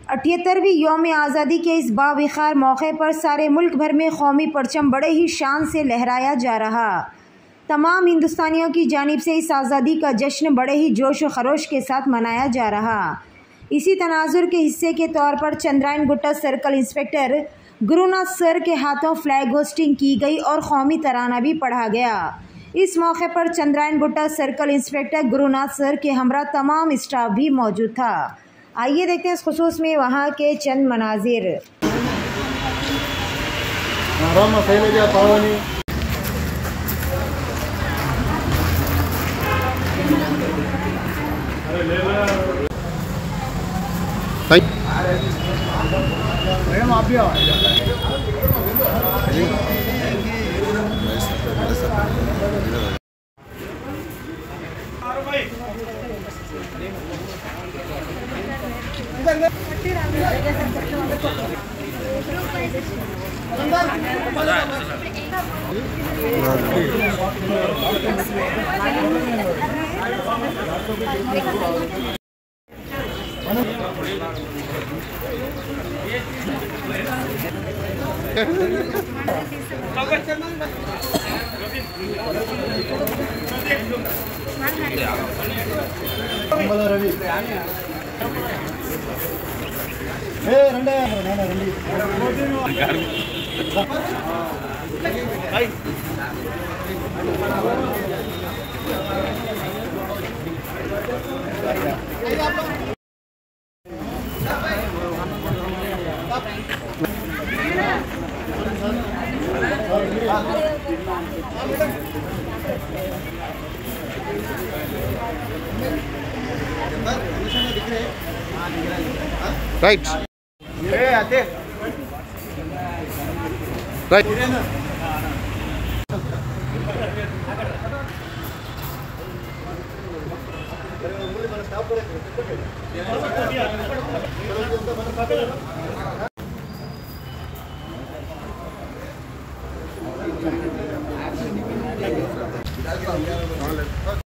78वीं यौम आज़ादी के इस बाविखार मौके पर सारे मुल्क भर में कौमी परचम बड़े ही शान से लहराया जा रहा। तमाम हिंदुस्तानियों की जानिब से इस आज़ादी का जश्न बड़े ही जोश व खरोश के साथ मनाया जा रहा। इसी तनाजुर के हिस्से के तौर पर Chandrayan Gutta circle inspector Gurunath sir के हाथों फ्लैग होस्टिंग की गई और कौमी तराना भी पढ़ा गया। इस मौके पर Chandrayan Gutta circle inspector Gurunath sir के हमरा तमाम स्टाफ भी मौजूद था। आइए देखते हैं इस खुसूस में वहाँ के चंद मनाजिर। मैडम आप भी आओ। Ravi right right right